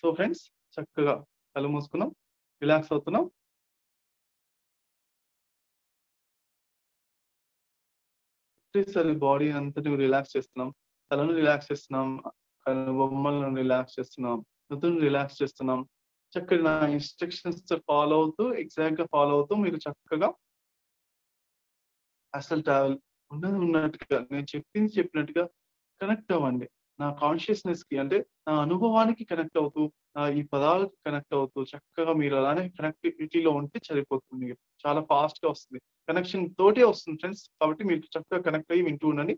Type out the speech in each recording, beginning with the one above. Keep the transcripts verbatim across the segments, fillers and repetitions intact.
So friends చక్కగా కళ్ళు మూసుకున్నాం, relax అవుతున్నాం. ఒకటేసారి బాడీ అంతటి రిలాక్స్ చేస్తున్నాం. తలను రిలాక్స్ చేస్తున్నాం. బొమ్మలను రిలాక్స్ చేస్తున్నాం. నుదురుని రిలాక్స్ చేస్తున్నాం. చక్కగా నా ఇన్‌స్ట్రక్షన్స్ ఫాలో అవుతూ ఎగ్జాక్ట్‌గా ఫాలో అవుతూ మీరు చక్కగా అసలు ట్రావెల్ ఉన్నది ఉన్నట్టుగా నేను చెప్పింది చెప్పినట్టుగా కనెక్ట్ అవ్వండి. నా కాన్షియస్‌నెస్‌కి అంటే నా అనుభవానికి కనెక్ట్ అవుతూ, ఆహ్, ఈ పదాలకు కనెక్ట్ అవుతూ చక్కగా మీరు అలానే కనెక్టివిటీలో ఉంటే సరిపోతుంది. చాలా ఫాస్ట్‌గా వస్తుంది. కనెక్షన్ తోటే వస్తుంది ఫ్రెండ్స్. కాబట్టి మీరు చక్కగా కనెక్ట్ అయ్యి వింటూ ఉండండి.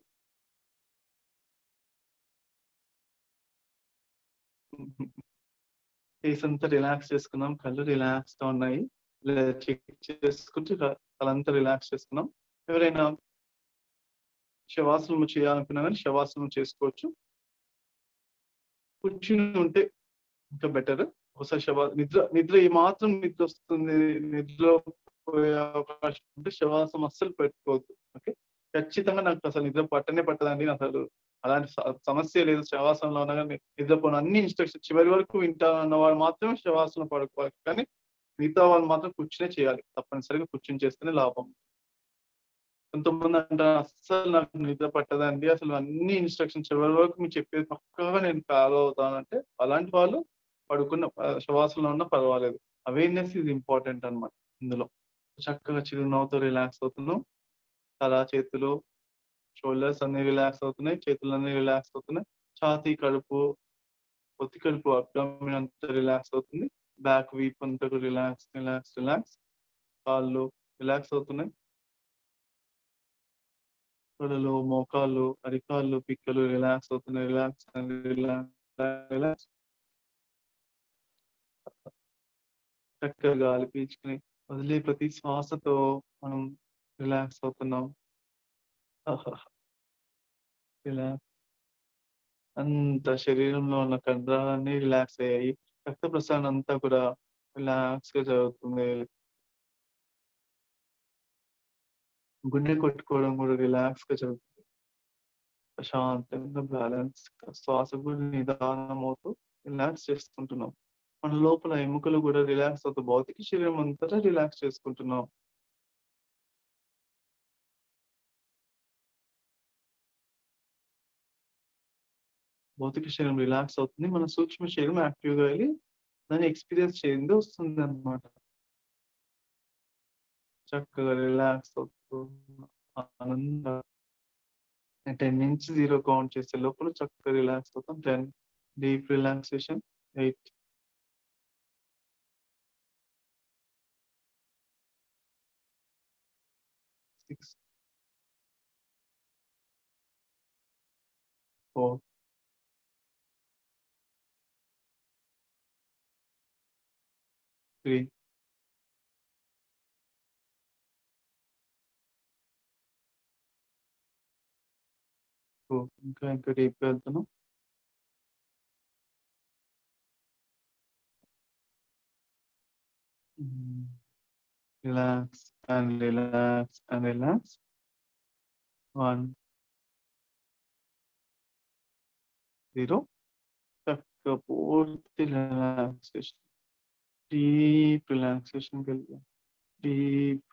ఫేస్ అంతా రిలాక్స్ చేసుకున్నాం. కళ్ళు రిలాక్స్‌గా ఉన్నాయి. ఇలా చెక్ చేసుకుంటూ క తలంతా రిలాక్స్ చేసుకున్నాం. ఎవరైనా శవాసనం చేయాలనుకున్నా గాని శవాసనం చేసుకోవచ్చు. కూర్చుని ఉంటే ఇంకా బెటర్. ఒకసారి శవ నిద్ర నిద్ర ఏమాత్రం నిద్రొస్తుంది, నిద్రలో పోయే అవకాశం ఉంటే శవాసనం అస్సలు పెట్టుకోవద్దు. ఓకే. ఖచ్చితంగా నాకు అసలు నిద్ర పట్టనే పట్టదండి. అసలు అలాంటి స సమస్యే లేదు. శవాసనంలో ఉన్నా గాని నిద్రపోను అన్ని ఇన్‌స్ట్రక్షన్ చివరి వరకు వింటా అన్నవాడు మాత్రమే శవాసనం పడుకోవాలి. కానీ మిగతా వాళ్ళు మాత్రం కూర్చునే చేయాలి. తప్పనిసరిగా కూర్చొని చేస్తేనే లాభం. కొంతమంది అంటారు అస్సలు నాకు నిద్ర పట్టదండి. అసలు అన్ని ఇన్‌స్ట్రక్షన్స్ చివరి వరకు మీరు చెప్పేది పక్కాగా నేను ఫాలో అవుతానంటే, అలాంటి వాళ్ళు పడుకున్న ఆహ్, శవాసనలో ఉన్నా పర్వాలేదు. అవేర్‌నెస్ ఈజ్ ఇంపార్టెంట్ అన్నమాట ఇందులో. చక్కగా చిరునవ్వుతో రిలాక్స్ అవుతున్నాం. తల, చేతులు, షోల్డర్స్ అన్నీ రిలాక్స్ అవుతున్నాయి. చేతులన్నీ రిలాక్స్ అవుతున్నాయి. ఛాతీ, కడుపు, పొత్తి కడుపు, అబ్డామిన్ అంతా రిలాక్స్ అవుతుంది. బ్యాక్ వీప్ అంతా కూడా రిలాక్స్, రిలాక్స్, రిలాక్స్. కాళ్ళు రిలాక్స్ అవుతున్నాయి. తొడలు, మోకాళ్ళు, అరికాళ్ళు, పిక్కలు రిలాక్స్ అవుతున్నాయి. Relax and relax, relax. చక్కగా గాలి పీల్చుకొని వదిలే ప్రతి శ్వాసతో మనం రిలాక్స్ అవుతున్నాం. ఆహాహా! రిలాక్స్. అంతా శరీరంలో ఉన్న కండరాలన్నీ రిలాక్స్ అయ్యాయి. రక్త ప్రసరణ అంతా కూడా రిలాక్స్‌గా జరుగుతుంది. గుండె కొట్టుకోవడం కూడా రిలాక్స్‌గా జరుగుతుంది. ప్రశాంతంగా బ్యాలెన్స్‌గా శ్వాస కూడా నిదానమవుతూ రిలాక్స్ చేసుకుంటున్నాం. మన లోపల ఎముకలు కూడా రిలాక్స్ అవుతూ భౌతిక శరీరం అంతటా రిలాక్స్ చేసుకుంటున్నాం. భౌతిక శరీరం రిలాక్స్ అవుతుంది. మన సూక్ష్మ శరీరం యాక్టివ్‌గా ఎళ్లి దాన్ని ఎక్స్‌పీరియన్స్ చెంది వస్తుందన్నమాట. చక్కగా రిలాక్స్ అవుతూ ఆనందంగా పది నుంచి సున్నా కౌంట్ చేసే లోపల చక్కగా రిలాక్స్ అవుతాం. పది డీప్ రిలాక్సేషన్, ఎనిమిది, ఆరు, నాలుగు, మూడు, రెండు ఇంకా ఇంకా డీప్‌గా వెళ్తున్నాం. హ్మ్. Relax and relax and relax. ఒకటి, సున్నా చక్కగా పూర్తి రిలాక్సేషన్. డీప్ రిలాక్సేషన్‌కెళ్ళిపోయాం. డీప్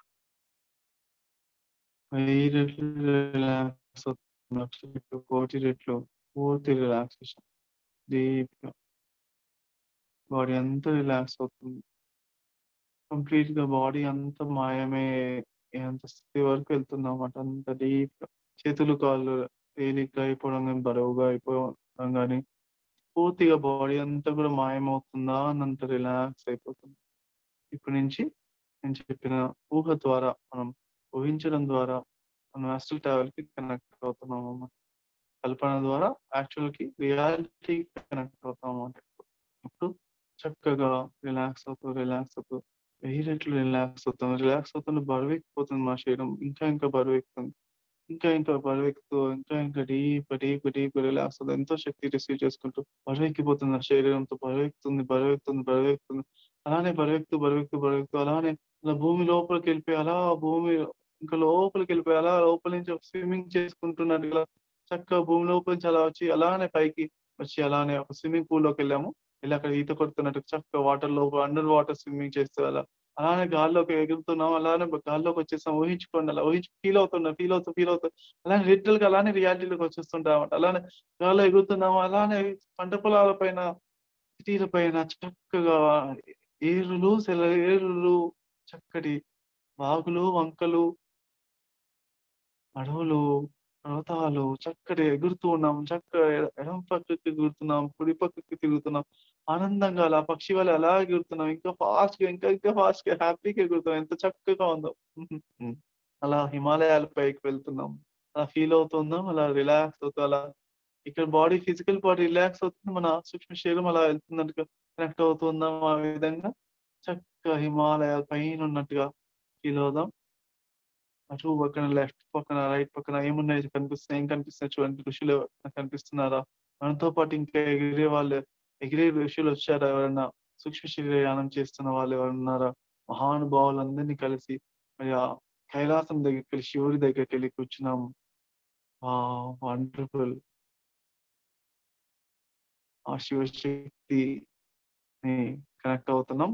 వెయ్యి రెట్లు రిలాక్స్ అవుతున్నాం. లక్ష రెట్లు, కోటి రెట్లు పూర్తి రిలాక్సేషన్. డీప్‌గా బాడీ అంతా రిలాక్స్ అవుతుంది. కంప్లీట్‌గా బాడీ అంతా మాయమే అంత స్థితి వరకు వెళ్తుందన్నమాట. అంత డీప్‌గా. చేతులు, కాళ్ళు తేలికగా అయిపోవడం గాని, బరువుగా అయిపోవడం గాని, పూర్తిగా బాడీ అంతా కూడా మాయమవుతుందా అన్నంత రిలాక్స్ అయిపోతుంది. ఇప్పటి నుంచి నేను చెప్పిన ఊహ ద్వారా మనం ఊహించడం ద్వారా మనం అస్ట్రల్ ట్రావెల్‌కి కనెక్ట్ అవుతున్నామన్నమాట. కల్పన ద్వారా యాక్చువల్‌కి రియాలిటీకి కనెక్ట్ అవుతామన్నమాట. ఇప్పుడు చక్కగా రిలాక్స్ అవుతూ, రిలాక్స్ అవుతూ వెయ్యి రెట్లు రిలాక్స్ అవుతాం. రిలాక్స్ అవుతుంటే బరువెక్కిపోతుంది మా శరీరం. ఇంకా ఇంకా బరువెక్కుతుంది. ఇంకా ఇంకా బరువెక్కుతూ ఇంకా ఇంకా డీప్‌గా, డీప్‌గా, డీప్‌గా రిలాక్స్ అవుతూ ఎంతో శక్తి రిసీవ్ చేసుకుంటూ బరువెక్కిపోతుంది నా శరీరంతో బరువెక్కుతుంది, బరువెక్కుతుంది, బరువెక్కుతుంది. అలానే బరువెక్కుతూ, బరువెక్కుతూ, బరువెక్కుతూ అలానే అలా భూమి లోపలికెళ్ళిపోయి అలా భూమి ఇంకా లోపలికెళ్ళిపోయి అలా లోపల నుంచి ఒక స్విమ్మింగ్ చేసుకుంటున్నట్టుగా చక్కగా భూమి లోపల నుంచి అలా వచ్చి అలానే పైకి వచ్చి అలానే ఒక స్విమ్మింగ్ పూల్‌లోకెళ్ళాము. ఇలా అక్కడ ఈత కొడుతున్నట్టు చక్కగా వాటర్‌లో అండర్ వాటర్ స్విమ్మింగ్ చేస్తూ అలా, అలానే గాల్లోకి ఎగురుతున్నాం. అలానే బ గాల్లోకొచ్చేసాం. ఊహించుకోండి అలా ఊహించి ఫీల్ అవుతున్నా. ఫీల్ అవుతూ, ఫీల్ అవుతూ అలానే లిటరల్‌గా అలానే రియాలిటీలోకి వచ్చేస్తుంటామన్నమాట. అలానే గాల్లో ఎగురుతున్నాము. అలానే పంట పొలాల పైన, సిటీల పైన చక్కగా ఏరులు, సెలయేరులు, చక్కటి వాగులు, వంకలు, అడవులు, పర్వతాలు చక్కటి ఎగురుతూ ఉన్నాం. చక్కగా ఎ ఎడమ పక్కకి ఎగురుతున్నాం, కుడి పక్కకి తిరుగుతున్నాం. ఆనందంగా అలా పక్షి వలె అలా ఎగురుతున్నాం. ఇంకా ఫాస్ట్‌గా ఇంకా ఇంకా ఫాస్ట్‌గా హ్యాపీగా ఎగురుతున్నాం. ఎంత చక్కగా ఉందో. హుహు. హ్మ్. అలా హిమాలయాల పైకి వెళ్తున్నాం. అలా ఫీల్ అవుతున్నాం. అలా రిలాక్స్ అవుతూ అలా ఇక్కడ బాడీ ఫిజికల్ బాడీ రిలాక్స్ అవుతుంది. మన సూక్ష్మ శరీరం అలా వెళ్తున్నట్టుగా కనెక్ట్ అవుతున్నాం. ఆ విధంగా చక్కగా హిమాలయాల పైనున్నట్టుగా ఫీల్ అవుదాం. అటు పక్కన లెఫ్ట్ పక్కన, రైట్ పక్కన ఏమున్నాయి కనిపిస్తున్నాయి, ఏం కనిపిస్తున్నాయి చూడండి. ఋషులు కనిపిస్తున్నారా? మనతో పాటు ఇంకా ఎగిరే వాళ్ళు, ఎగిరే ఋషులొచ్చారా ఎవరన్నా? సూక్ష్మ శరీరయానం చేస్తున్న వాళ్ళు ఎవరున్నారా? మహానుభావులందరినీ కలిసి మరి ఆ కైలాసం దగ్గరికెళ్ళి, శివుడి దగ్గరికెళ్ళి కూర్చున్నాము. వావ్! వండర్‌ఫుల్. ఆ శివశక్తిని కనెక్ట్ అవుతున్నాం.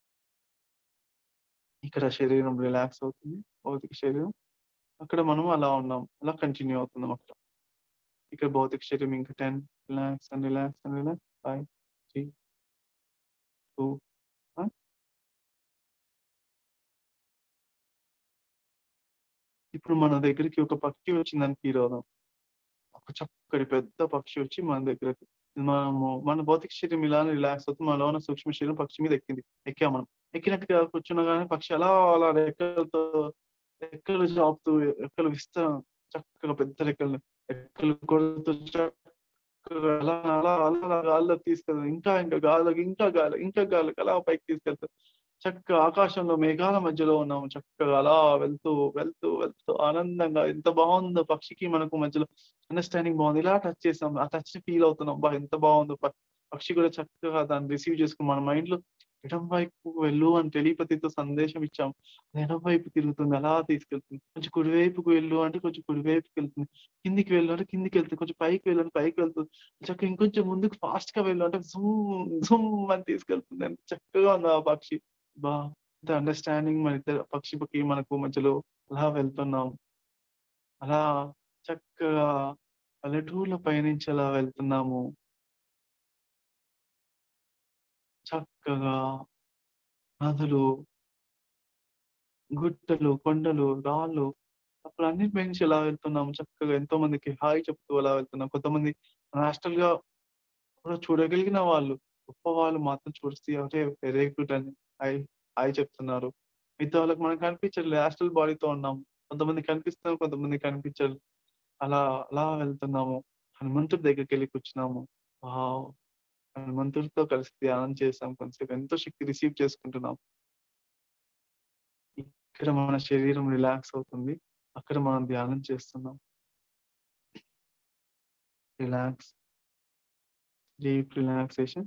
ఇక్కడ శరీరం రిలాక్స్ అవుతుంది. భౌతిక శరీరం. అక్కడ మనం అలా ఉన్నాం. అలా కంటిన్యూ అవుతున్నాం అక్కడ. ఇక్కడ భౌతిక శరీరం ఇంకా పది relax and relax and relax. ఐదు, మూడు, రెండు ఆ! ఇప్పుడు మన దగ్గరికి ఒక పక్షి వచ్చిందని ఫీల్ అవుదాం. ఒక చక్కటి పెద్ద పక్షి వచ్చి మన దగ్గరకి మనము మన భౌతిక శరీరం ఇలానే రిలాక్స్ అవుతుంది. మనలో ఉన్న సూక్ష్మ శరీరం పక్షి మీద ఎక్కింది. ఎక్కాం మనం. ఎక్కినట్టుగా కూర్చునగానే పక్షి అలా అలా రెక్కలతో రెక్కలు చాపుతూ రెక్కలు విస్తా చక్కగా పెద్ద రెక్కలు రెక్కలు కొడుతూ చక్కగా అలా అలా అలా గాల్లోకి తీసుకెళ్ళి ఇంకా ఇంకా గాల్లోకి ఇంకా గాలి ఇంకా గాలికి అలా పైకి తీసుకెళ్తది. చక్కగా ఆకాశంలో మేఘాల మధ్యలో ఉన్నాము. చక్కగా అలా వెళ్తూ, వెళ్తూ, వెళ్తూ ఆనందంగా ఎంత బావుందో పక్షికి మనకు మధ్యలో అండర్‌స్టాండింగ్ బావుంది. ఇలా టచ్ చేసాం. ఆ టచ్‌ని ఫీల్ అవుతున్నాం. అబ్బా! ఎంత బావుందో ప పక్షి కూడా చక్కగా దాన్ని రిసీవ్ చేసుకొని మన మైండ్‌లో ఎడమ వైపుకు వెళ్ళు అని టెలిపతితో సందేశం ఇచ్చాం. అది ఎడమ వైపు తిరుగుతుంది. అలా తీసుకెళ్తుంది. కొంచెం కుడివైపుకు వెళ్ళు అంటే కొంచెం కుడివైపుకెళ్తుంది. కిందికి వెళ్ళు అంటే కిందికెళ్తుంది. కొంచెం పైకి వెళ్ళు అంటే పైకి వెళ్తుంది. చక్కగా ఇంకొంచెం ముందుకు ఫాస్ట్‌గా వెళ్ళు అంటే జూమ్ జూమ్ అని తీసుకెళ్తుంది. ఎంత చక్కగా ఉందో ఆ పక్షి. అబ్బా! ఎంత అండర్‌స్టాండింగ్ మనిద్దరు పక్షికి మనకు మధ్యలో అలా వెళ్తున్నాం. అలా చక్కగా పల్లెటూర్ల పయనించి అలా వెళ్తున్నాము. చక్కగా నదులు, గుట్టలు, కొండలు, రాళ్ళు అప్పుడు అన్నిటి మించి ఇలా వెళ్తున్నాం. చక్కగా ఎంతో మందికి హాయ్ చెప్తూ అలా వెళ్తున్నాం. కొంతమంది నేషనల్‌గా కూడా చూడగలిగిన వాళ్ళు, గొప్పవాళ్ళు మాత్రం చూస్తే అంటే వెరీ గుడ్ అని హాయ్, హాయ్ చెప్తున్నారు. మిగతా వాళ్ళకి మనకు కనిపించట్లేదు. యాస్ట్రల్ బాడీతో ఉన్నాం. కొంతమందికి కనిపిస్తారు, కొంతమందికి కనిపించదు. అలా అలా వెళ్తున్నాము. హనుమంతుడి దగ్గరికెళ్ళి కూర్చున్నాము. వావ్! హనుమంతుడితో కలిసి ధ్యానం చేసాం కొంతసేపు. ఎంతో శక్తి రిసీవ్ చేసుకుంటున్నాం. ఇక్కడ మన శరీరం రిలాక్స్ అవుతుంది. అక్కడ మనం ధ్యానం చేస్తున్నాం. Relax, deep relaxation.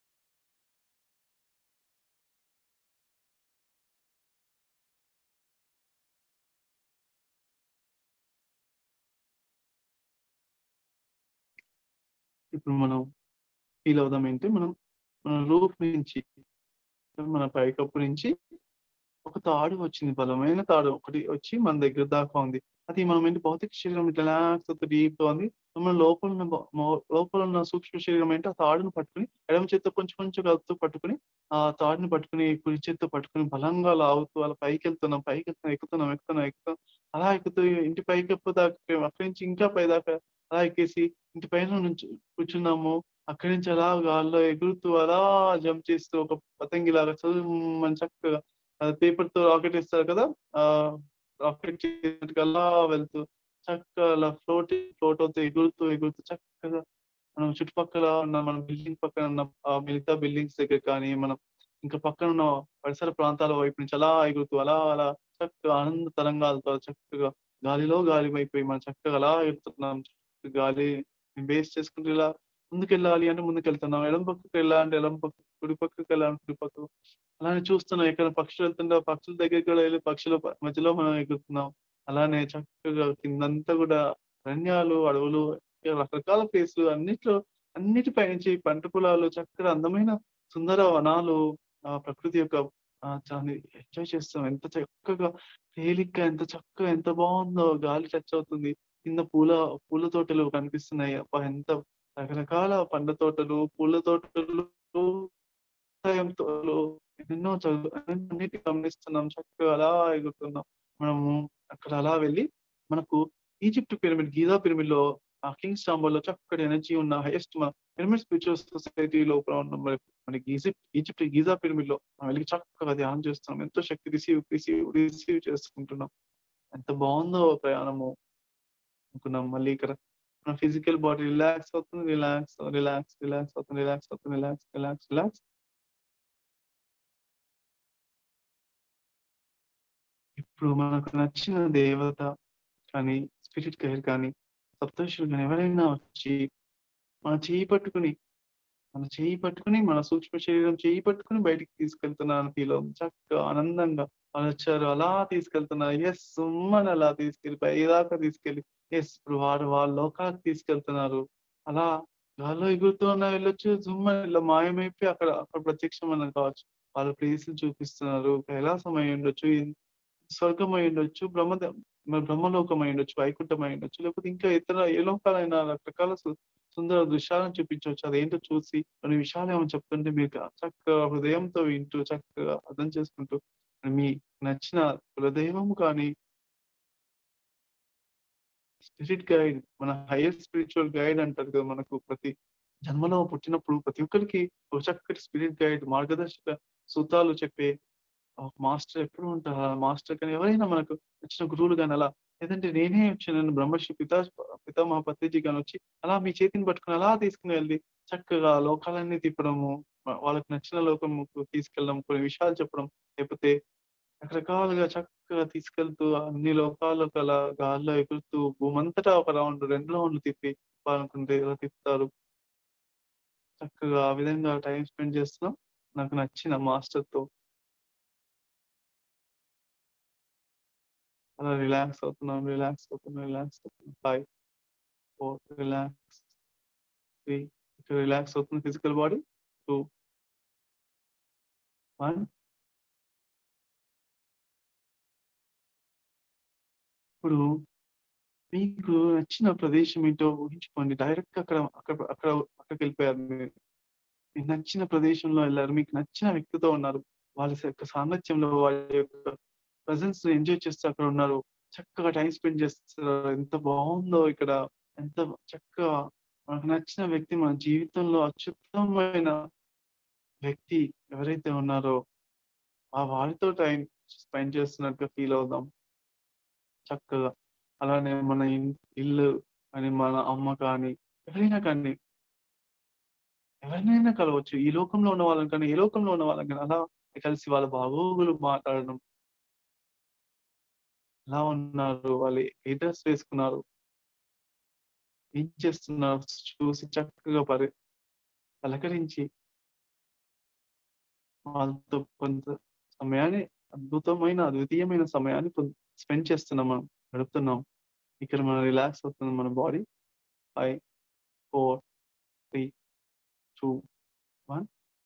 ఇప్పుడు మనం ఫీల్ అవుదాం ఏంటి మనం మన రూఫ్ నుంచి మన పైకప్పు నుంచి ఒక తాడు వచ్చింది. బలమైన తాడు ఒకటి వచ్చి మన దగ్గర దాకా ఉంది. అది మనం ఏంటి భౌతిక శరీరం ఇట్లా రిలాక్స్ అవుతూ డీప్‌గా ఉంది. మన లోపల ఉన్న బ మో లోపల ఉన్న సూక్ష్మ శరీరం ఏంటి ఆ తాడుని పట్టుకొని ఎడమ చేత్తో కొంచెం కొంచెం కదుపుతూ పట్టుకొని, ఆ తాడుని పట్టుకొని కుడి చేత్తో పట్టుకొని బలంగా లాగుతూ అలా పైకెళ్తున్నాం, పైకెళ్తున్నాం, ఎక్కుతున్నాం, ఎక్కుతున్నాం, ఎక్కుతున్నాం. అలా ఎక్కుతూ ఇంటి పైకప్పు దాకా అక్కడి నుంచి ఇంకా పైదాకా అలా ఎక్కేసి ఇంటి పైన నుంచి కూర్చున్నాము. అక్కడి నుంచి అలా గాల్లో ఎగురుతూ అలా జంప్ చేస్తూ ఒక పతంగిలాగా సుర్రుమని చక్కగా అది పేపర్‌తో రాకెట్ ఇస్తారు కదా! ఆహ్, రాకెట్ చేసినట్టుగా అలా వెళ్తూ చక్కగా అలా ఫ్లోటింగ్ ఫ్లోట్ అవుతూ ఎగురుతూ, ఎగురుతూ చక్కగా మనం చుట్టుపక్కల ఉన్న మన బిల్డింగ్ పక్కన ఉన్న ఆహ్, మిగతా బిల్డింగ్స్ దగ్గర కానీ, మనం ఇంకా పక్కనున్న పరిసర ప్రాంతాల వైపు నుంచి అలా ఎగురుతూ అలా అలా చక్కగా ఆనంద తరంగాలతో చక్కగా గాలిలో గాలిమైపోయి మనం చక్కగా అలా ఎగురుతున్నాం. గాలి బేస్ చేసుకుంటూ ఇలా ముందుకెళ్ళాలి అంటే ముందుకెళ్తున్నాం. ఎడమ పక్కకెళ్ళాలంటే ఎడమ పక్కకు, కుడి పక్కకెళ్ళాలంటే కుడి పక్కకు అలానే చూస్తున్నాం. ఎక్కడ పక్షులు వెళ్తుంటే ఆ పక్షుల దగ్గరికి కూడా ఎళ్లి పక్షుల ప మధ్యలో మనం ఎగురుతున్నాం. అలానే చక్కగా కిందంతా గూడా అరణ్యాలు, అడవులు ఇక రకరకాల ప్లేసులు అన్నిట్లో అన్నిటిపై నుంచి పంట పొలాలు చక్కగా అందమైన సుందర వనాలు, ఆ ప్రకృతి యొక్క ఆహ్, దాన్ని ఎంజాయ్ చేస్తాం. ఎంత చక్కగా తేలిగ్గా ఎంత చక్కగా ఎంత బావుందో గాలి టచ్ అవుతుంది. కింద పూల పూల తోటలు కనిపిస్తున్నాయి. అబ్బా! ఎంత రకరకాల పండ్ల తోటలు, పూల తోటలు, వ్యవసాయం తోటలు ఎన్నెన్నో చదువు అన్నిటిని గమనిస్తున్నాం. చక్కగా అలా ఎగురుతున్నాం. మనము అక్కడ అలా వెళ్ళి మనకు ఈజిప్ట్ పిరమిడ్, గిజా పిరమిడ్‌లో ఆ కింగ్స్ ఛాంబర్‌లో చక్కటి ఎనర్జీ ఉన్న హైయెస్ట్ మ పిరమిడ్ స్పిరిచువల్ సొసైటీ లోపల ఉన్న మరి మనకి ఈజిప్ట్ ఈజిప్ట్ గిజా పిరమిడ్‌లో మనం వెళ్లి చక్కగా ధ్యానం చేస్తున్నాం. ఎంతో శక్తి రిసీవ్, రిసీవ్, రిసీవ్ చేసుకుంటున్నాం. ఎంత బావుందో ప్రయాణము అనుకున్నాం. మళ్ళీ ఇక్కడ మన ఫిజికల్ బాడీ రిలాక్స్ అవుతుంది. రిలాక్స్, రిలాక్స్, రిలాక్స్ అవుతుంది. రిలాక్స్ అవుతుంది. Relax, relax, relax. ఇప్పుడు మనకు నచ్చిన దేవత కానీ, స్పిరిట్ గైడ్ కానీ, సప్తఋషులు గాని ఎవరైనా వచ్చి మన చెయ్యి పట్టుకొని, మన చెయ్యి పట్టుకొని, మన సూక్ష్మ శరీరం చెయ్యి పట్టుకొని బయటికి తీసుకెళ్తున్నారని ఫీల్ అవుతుంది. చక్కగా ఆనందంగా వాళ్ళొచ్చారు. అలా తీసుకెళ్తున్నారు. యెస్! సుమ్మని అలా తీసుకెళ్ళి పైదాకా తీసుకెళ్ళి యెస్! ఇప్పుడు వారు వాళ్ళ లోకాలకు తీసుకెళ్తున్నారు. అలా గాల్లో ఎగురుతూ అన్నా వెళ్ళొచ్చు. జుమ్మని ఇలా మాయమైపోయి అక్కడ అక్కడ ప్రత్యక్షమన్నా కావచ్చు. వాళ్ళ ప్లేసులు చూపిస్తున్నారు. కైలాసం అయ్యుండొచ్చు. స్వర్గం అయ్యుండొచ్చు. బ్రహ్మద మరి బ్రహ్మలోకం అయ్యుండొచ్చు. వైకుంఠం అయ్యుండొచ్చు. లేకపోతే ఇంకా ఇతర ఏ లోకాలైనా రకరకాల సు సుందర దృశ్యాలను చూపించొచ్చు. అదేంటో చూసి కొన్ని విషయాలేమో చెప్తుంటే మీరు క చక్కగా హృదయంతో వింటూ, చక్కగా అర్థం చేసుకుంటూ మీ నచ్చిన కులదైవం కానీ, స్పిరిట్ గైడ్ మన హైయర్ స్పిరిచువల్ గైడ్ అంటారు కదా! మనకు ప్రతి జన్మలో పుట్టినప్పుడు ప్రతి ఒక్కరికి ఒక చక్కటి స్పిరిట్ గైడ్ మార్గదర్శక సూత్రాలు చెప్పే ఒక మాస్టర్ ఎప్పుడు ఉంటారు. ఆ మాస్టర్ కానీ ఎవరైనా మనకు నచ్చిన గురువులు గాని అలా లేదంటే నేనే వచ్చి నన్ను బ్రహ్మర్షి పితా పితామహ పత్రిజీ గాని వచ్చి అలా మీ చేతిని పట్టుకొని అలా తీసుకొని వెళ్లి చక్కగా లోకాలన్నీ తిప్పడము, వ వాళ్ళకి నచ్చిన లోకముకు తీసుకెళ్ళడం, కొన్ని విషయాలు చెప్పడం, లేకపోతే రకరకాలుగా చక్కగా తీసుకెళ్తూ అన్ని లోకాలకు అలా గాల్లో ఎగురుతూ భూమంతటా ఒక రౌండ్, రెండు రౌండ్‌లు తిప్పి తిప్పాలనుకుంటే ఇలా తిప్పుతారు. చక్కగా ఆ విధంగా టైమ్ స్పెండ్ చేస్తున్నాం. నాకు నచ్చిన మాస్టర్‌తో అలా రిలాక్స్ అవుతున్నాం, రిలాక్స్ అవుతున్నాం, రిలాక్స్ అవుతున్నాం. ఐదు, నాలుగు రిలాక్స్, మూడు ఇక్కడ రిలాక్స్ అవుతుంది ఫిజికల్ బాడీ. రెండు, ఒకటి ఇప్పుడు మీకు నచ్చిన ప్రదేశం ఏంటో ఊహించుకోండి. డైరెక్ట్‌గా అక్కడ అక్కడ అక్కడ అక్కడికెళ్ళిపోయారు మీరు. మీకు నచ్చిన ప్రదేశంలో ఎళ్లారు. మీకు నచ్చిన వ్యక్తితో ఉన్నారు. వాళ్ళ స యొక్క సాంగత్యంలో వాళ్ళ యొక్క ప్రెజెన్స్‌ని ఎంజాయ్ చేస్తూ అక్కడ ఉన్నారు. చక్కగా టైమ్ స్పెండ్ చేస్తున్నారు. ఎంత బావుందో ఇక్కడ. ఎంత చక్కగా మనకు నచ్చిన వ్యక్తి మన జీవితంలో అత్యుత్తమమైన వ్యక్తి ఎవరైతే ఉన్నారో, ఆ వారితో టైమ్ స్పెండ్ చేస్తున్నట్టుగా ఫీల్ అవుదాం చక్కగా. అలానే మన ఇన్ ఇల్లు అని, మన అమ్మ కానీ, ఎవరైనా కానీ, ఎవరినైనా కలవచ్చు. ఈ లోకంలో ఉన్న వాళ్ళని కానీ, ఏ లోకంలో ఉన్న వాళ్ళని కానీ, అలా కలిసి వాళ్ళ బాగోగులు మాట్లాడడం. ఎలా ఉన్నారు? వాళ్ళు ఏ డ్రెస్ వేసుకున్నారు? ఏం చేస్తున్నారు? చూసి చక్కగా పరి పలకరించి వాళ్ళతో కొంత సమయాన్ని అద్భుతమైన, అద్వితీయమైన సమయాన్ని పొంద్ స్పెండ్ చేస్తున్నాం మనం. గడుపుతున్నాం. ఇక్కడ మనం రిలాక్స్ అవుతుంది మన బాడీ. ఐదు, నాలుగు, మూడు, రెండు, ఒకటి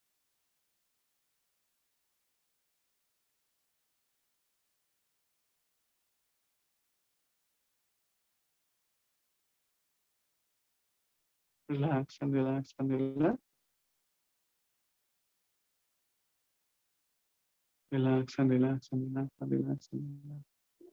relax and relax and relax. Relax and relax and relax and relax and relax.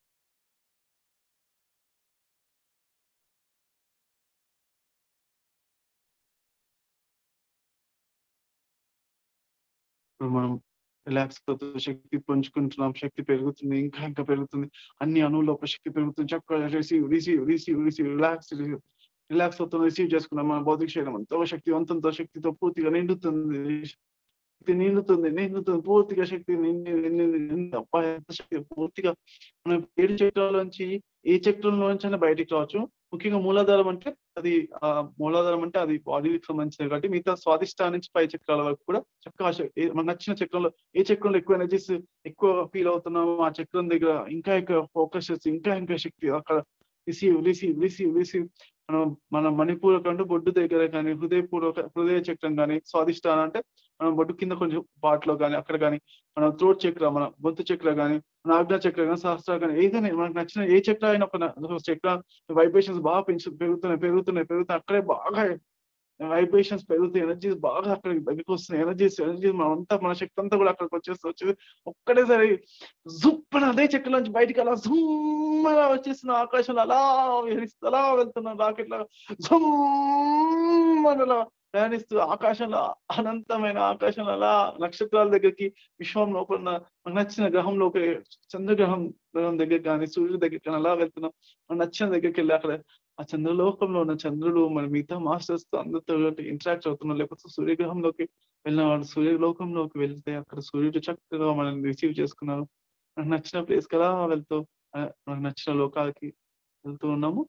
And మనం రిలాక్స్ అవుతూ శక్తి పుంజుకుంటున్నాం. శక్తి పెరుగుతుంది. ఇంకా ఇంకా పెరుగుతుంది. అన్ని అణువుల లోపల శక్తి పెరుగుతుంది. చక్కగా receive, receive, receive, receive, relax, receive. Relax అవుతున్నాం. రిసీవ్ చేసుకున్నాం. మన భౌతిక శరీరం ఎంతో శక్తివంతంతో శక్తితో పూర్తిగా నిండుతుంది. శక్తి నిండుతుంది, నిండుతుంది. పూర్తిగా శక్తి నిండి నిండి నిండి అబ్బా! ఎంత శక్తి పూర్తిగా మనం ఏడు చక్రాల్లోంచి ఏ చక్రంలోంచైనా బయటికి రావచ్చు. ముఖ్యంగా మూలాధారం అంటే అది ఆహ్, మూలాధారం అంటే అది బాడీకి సంబంధించినది కాబట్టి మిగతా స్వాదిష్టానం నుంచి పై చక్రాల వరకు కూడా చక్కగా శ ఏ మనకు నచ్చిన చక్రంలో ఏ చక్రంలో ఎక్కువ ఎనర్జీస్ ఎక్కువ ఫీల్ అవుతున్నామో ఆ చక్రం దగ్గర ఇంకా ఎక్కువ ఫోకస్ చేసి ఇంకా ఇంకా శక్తి అక్కడ రిసీవ్, రిసీవ్, రిసీవ్, రిసీవ్ మనం మన మణిపూరక అంటే బొడ్డు దగ్గర గాని, హృదయపూర్వక హృదయ చక్రం గాని, స్వాదిష్టాన అంటే మనం బొడ్డు కింద కొంచెం పార్ట్‌లో గాని, అక్కడ గాని, మన థ్రోట్ చక్ర, మన గొంతు చక్ర గాని, మన ఆజ్ఞా చక్ర గాని, సహస్రార గాని ఏదైనా మనకు నచ్చిన ఏ చక్ర అయినా ఒక న చక్ర వైబ్రేషన్స్ బాగా పెంచు పెరుగుతున్నాయి, పెరుగుతున్నాయి, పెరుగుతున్నాయి. అక్కడే బాగా వైబ్రేషన్స్ పెరుగుతాయి. ఎనర్జీస్ బాగా అక్కడికి దగ్గరికొస్తున్నాయి. ఎనర్జీస్ ఎనర్జీస్ మనమంతా మన శక్తి అంతా కూడా అక్కడికొచ్చేస్తది. వచ్చేసి ఒక్కటేసారి జుప్పని అదే చక్రంలోంచి బయటికి అలా జుమ్మని వచ్చేసిన ఆకాశంలో అలా విహరిస్తూ అలా వెళ్తున్నాం రాకెట్‌లాగా జుమ్మని అలా ప్రయాణిస్తూ ఆకాశంలో అనంతమైన ఆకాశంలో అలా నక్షత్రాల దగ్గరికి, విశ్వం లోపల ఉన్న మనకు నచ్చిన గ్రహంలోకి చంద్రగ్రహం గ్రహం దగ్గరికి గాని, సూర్యుడి దగ్గరికి గాని అలా వెళ్తున్నాం. మనకు నచ్చిన దగ్గరికెళ్ళి అక్కడ ఆ చంద్రలోకంలో ఉన్న చంద్రుడు మన మిగతా మాస్టర్స్‌తో అందరితో ఇంటరాక్ట్ అవుతున్నాం. లేకపోతే సూర్యగ్రహంలోకి వెళ్ళిన వాళ్ళు సూర్యలోకంలోకి వెళ్తే అక్కడ సూర్యుడు చక్కగా మనల్ని రిసీవ్ చేసుకున్నారు. మనకు నచ్చిన ప్లేస్‌కి అలా వెళ్తూ ఆహ్, మనకు నచ్చిన లోకాలకి వెళ్తూ ఉన్నాము.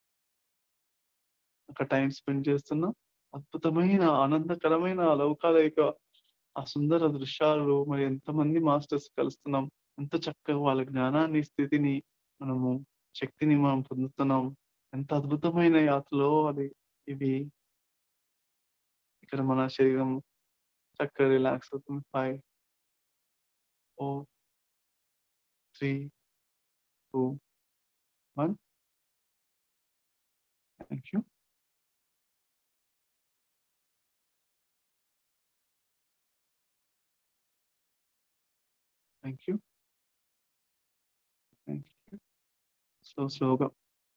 అక్కడ టైమ్ స్పెండ్ చేస్తున్నాం. అద్భుతమైన, ఆనందకరమైన లోకాల యొక్క ఆ సుందర దృశ్యాలు మరి ఎంతమంది మాస్టర్స్ కలుస్తున్నాం. ఎంత చక్కగా వాళ్ళ జ్ఞానాన్ని, స్థితిని మనము శక్తిని మనం పొందుతున్నాం. ఎంత అద్భుతమైన యాత్రలో అది ఇవి. ఇక్కడ మన శరీరం చక్కగా రిలాక్స్ అవుతుంది. ఐదు, నాలుగు, మూడు, రెండు, ఒకటి. Thank you. Thank you. Thank you. Slow స్లోగా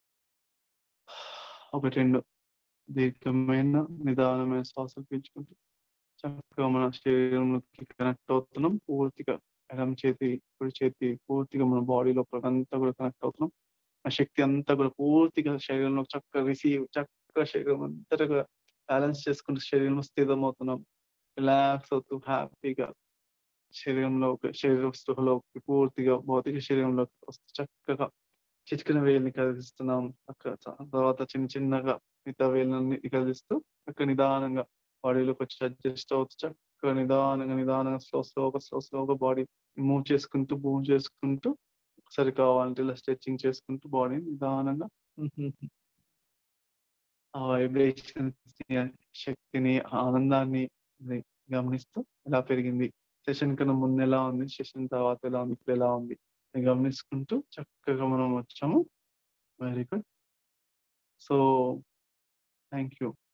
ఒకటి, రెండు దీర్ఘమైన, నిదానమైన శ్వాసలు పీల్చుకుంటూ చక్కగా మన శరీరంలోకి కనెక్ట్ అవుతున్నాం. పూర్తిగా ఎడమ చేతి, కుడి చేతి పూర్తిగా మన బాడీ లోపలంతా కూడా కనెక్ట్ అవుతున్నాం. ఆ శక్తి అంతా కూడా పూర్తిగా శరీరంలో చక్కగా రిసీవ్ చక్కగా శరీరం అంతటగా బ్యాలెన్స్ చేసుకుంటూ శరీరంలో స్థితమవుతున్నాం. రిలాక్స్ అవుతూ హ్యాపీగా శరీరంలోకి శరీర స్పృహలోకి పూర్తిగా భౌతిక శరీరంలోకి వస్తూ చక్కగా చిటికెన వేలిని కదిలిస్తున్నాం. అక్కడ తర్వాత చిన్న చిన్నగా మిగతా వేళ్ళన్నీ కదిలిస్తూ చక్కగా నిదానంగా బాడీలోకొచ్చి అడ్జస్ట్ అవుతూ చక్కగా నిదానంగా, నిదానంగా స్లో స్లోగా, స్లో స్లోగా బాడీ మూవ్ చేసుకుంటూ, మూవ్ చేసుకుంటూ ఒకసారి కావాలంటే ఇలా స్ట్రెచింగ్ చేసుకుంటూ బాడీని నిదానంగా హుహుహు. ఆ వైబ్రేషన్స్‌ని, శక్తిని, ఆనందాన్ని ని గమనిస్తూ ఎలా పెరిగింది. సెషన్ కన్నా ముందెలా ఉంది, సెషన్ తర్వాత ఎలా ఉంది, ఇప్పుడెలా ఉంది అని గమనించుకుంటూ చక్కగా మనం వచ్చాము. Very good. So, thank you.